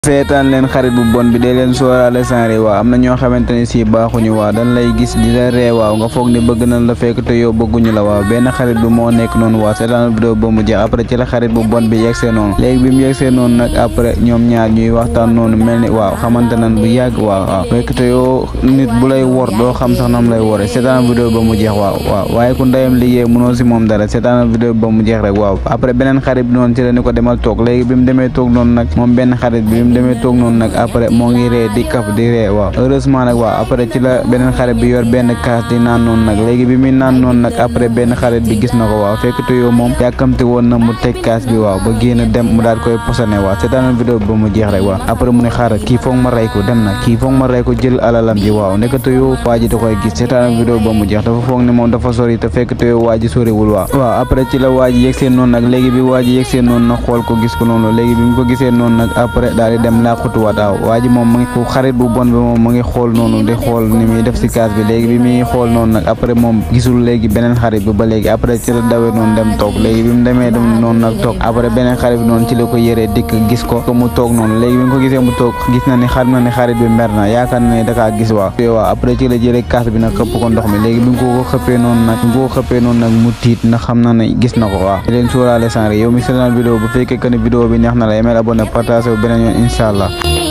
seetaan leen xarit bu bon bi dee leen sóoraale sanre waaw am na ñoo xamante ne si baaxuñu waaw dañ lay gis di la ree waaw nga foog ni bëgg nañ la fekk te yow bëgguñu la waaw benn xarit bi moo nekk noonu waaw seetaan vidéo ba mu jeex après ci la xarit bu bon bi yegsee noonu léegi bi mu yegsee noonu nag après ñoom ñaar ñuy waxtaan noonu mel ni waaw xamante nañ bu yàgg waaw fekk te yow nit bu lay wor doo xam sax nam lay wore seetaan vidéo ba mu jeex waaw waaye ku ndeyam liggéey mënoo si moom dara seetaan vidéo ba mu jeex rek waaw après beneen xarit bi noonu ci la ni ko demal toog léegi bi mu demee toog noonu nag moom benn xarit bi mu demee toog noonu nag après moo ngi ree di kaf di ree waaw heureusement nag waaw après ci la beneen xarit bi yor benn kaas di naan noonu nag léegi bi muy naan noonu nag après benn xarit bi gis na ko waaw fekk te yow moom yàkkamti woon na mu teg kaas bi waaw ba génn dem mu daal koy posone waaw seetaan vidéo ba mu jeex rek waaw après mu ne xaaral kii foog ma rey ko dem na kii foog ma rey ko jël alalam ji waaw nekk te yow waa ji da koy gis seetaan vidéo ba mu jeex dafa foog ne moom dafa sori te fekk te yow waa ji soriwul waaw après ci la waa ji yegsee noonu nag léegi bi waa ji yegsee noonu nag xool ko gis ko noonu léegi bi mu ko gisee noonu nag après daal di dem laaqutuwaat waaw waa ji moom mu ngi ko xarit bu bon bi moom mu ngi xool noonu di xool ni muy def si kaas bi léegi bi muy xool noonu nag après moom gisul léegi beneen xarit bi ba léegi après ci la dawee noonu dem toog léegi bi mu demee dem noonu nag toog après beneen xarit bi noonu ci la ko yëree dikk gis ko mu toog noonu léegi bi mu ko gisee mu toog gis na ni xam na ni xarit bi mer na yaakaar na ne dakaa gis waaw après ci la jëlee kaas bi nag xëpp ko ndox mi léegi bi mu ko xëppee noonu nag mu tiit na xam na ne gis na ko waaw di leen sóoraale sanre yow mi seetaan vidéo bu fekkee que ne vidéo bi neex na la yemeel abonné partagé bu beneen yoon inshallah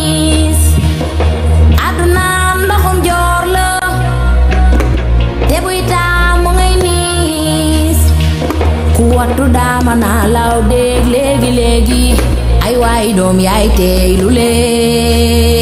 wattu daama naa law dégg léegi ay waay doom yaay tey lu lee